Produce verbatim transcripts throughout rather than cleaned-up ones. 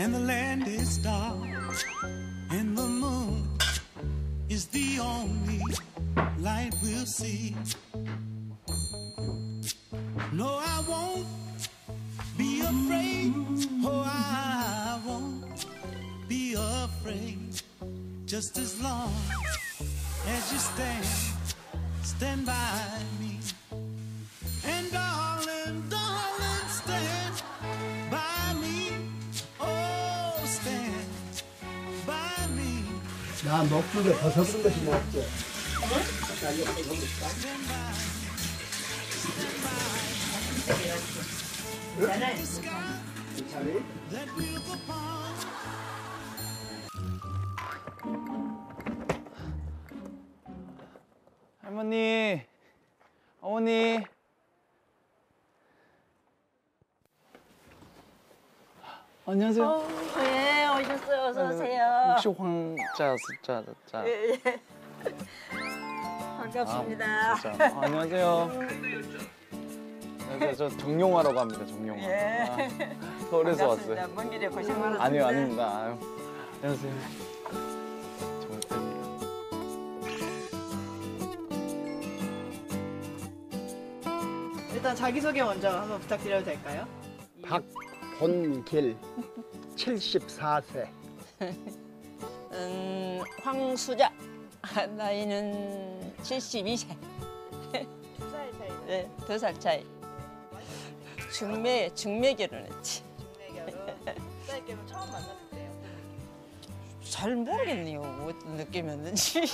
and the land is dark, and the moon is the only light we'll see. No, I won't be afraid. Oh, I won't be afraid. Just as long as you stand, stand by me. And darling, darling, stand by me. Oh, stand by me. 나 목줄에 벗어 부른 것이 낫지. 괜찮니? 할머니, 어머니. 안녕하세요. 어, 네, 오셨어요. 어서 오세요. 혹시 황자 숫자 자? 예, 예. 반갑습니다. 아, 진짜. 아, 안녕하세요. 안녕하세요. 저 정용화라고 합니다. 정용화. 예. 아, 서울에서 반갑습니다. 왔어요. 먼 길에 고생 많으십니다. 아니요, 아닙니다. 아유. 안녕하세요. 정태입니다. 일단 자기소개 먼저 한번 부탁드려도 될까요? 박본길, 칠십사 세. 음, 황수자. 나이는 칠십이 세. 두 살 차이. 네, 두 살 차이. 중매, 중매 결혼했지. 중매결혼. 부사님께서 처음 만났을 때요. 잘 모르겠네요. 어떤 느낌이었는지.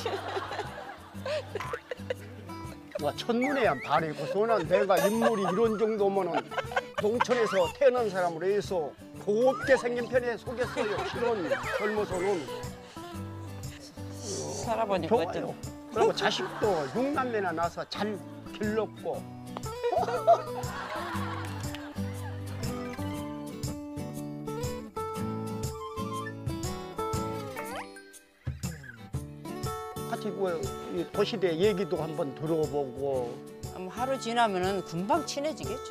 뭐 첫눈에 반했고 소난 내가 인물이 이런 정도면은 농촌에서 태어난 사람으로 해서 곱게 생긴 편에 속였어요. 실은 젊어서는 살아보니까 좋아요. 좀. 그리고 자식도 육남매나 낳아서 잘 길렀고. 같이 뭐 도시대 얘기도 한번 들어보고. 아마 하루 지나면은 금방 친해지겠죠.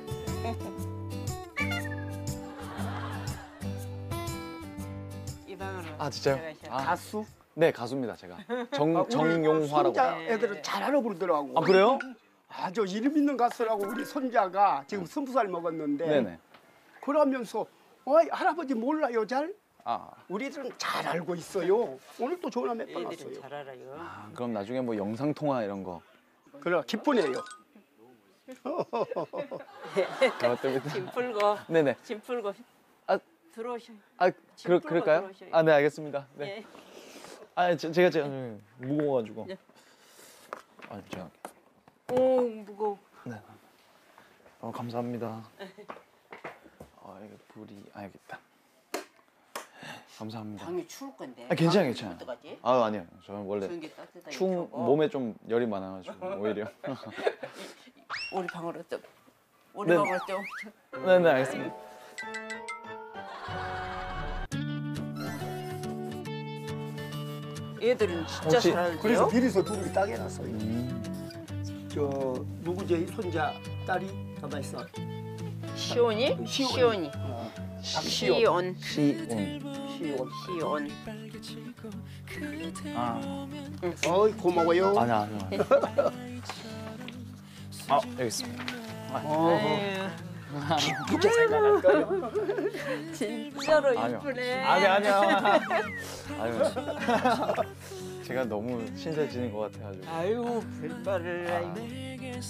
이 방으로. 아, 진짜요? 들어가셔야 아. 가수? 네, 가수입니다, 제가. 정, 정용화라고. 손자 애들은 잘 알아부르더라고. 아, 그래요? 아주 이름 있는 가수라고 우리 손자가 지금 스무 살 먹었는데. 네네. 그러면서 어이 할아버지 몰라요 잘? 아, 우리들은 잘 알고 있어요. 오늘 또 전화 몇 번 애들은 왔어요. 잘 알아요. 아, 그럼 나중에 뭐 영상통화 이런 거. 그래 기쁘네요. 그렇답니다. 짐 풀고. 네네. 짐 풀고. 아, 들어오셔. 아, 짐 그럴, 풀고 그럴까요? 들어오셔요. 아, 네, 알겠습니다. 네. 예. 아, 제, 제가 제가 무거워가지고. 예. 아, 제가. 오, 무거워. 네. 어, 감사합니다. 아, 이거 불이, 아, 여기 있다. 감사합니다. 방이 추울 건데. 아, 괜찮아요, 괜찮아요. 어떡하지? 아, 아니요. 저는 원래 추운 게 따뜻하게 충 추워. 몸에 좀 열이 많아가지고 오히려. 우리 방으로 좀. 우리 네. 방으로 좀. 네네, 알겠습니다. 얘들은 진짜 혹시- 잘 알죠? 그래서 비리서 둘이 딱 해놨어요. 음. 저 누구지 손자 딸이 가만 있어. 시온이? 시온. 시온이. 어, 시온. 시온. 시온. 시온. 아, 어이 고마워요. 아니, 아니, 아니. 아, 여기 있습니다. 어, 아유, 기쁘게 생각할 거요. 진짜로 아니요. 이쁘네. 아니, 아니요. 아유, 제가 너무 친해지는 것 같아가지고. 아유, 불발을. 아. 아이고.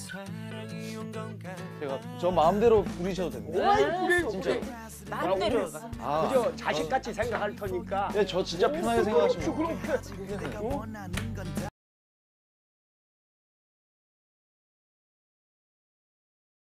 제가 저 마음대로 부리셔도 됩니다. 어이 그래요. 진짜로. 마음대로 가. 아, 그저 자식같이 생각할 테니까. 네, 저 진짜 편하게 생각하시면 돼요. 그렇게. 어?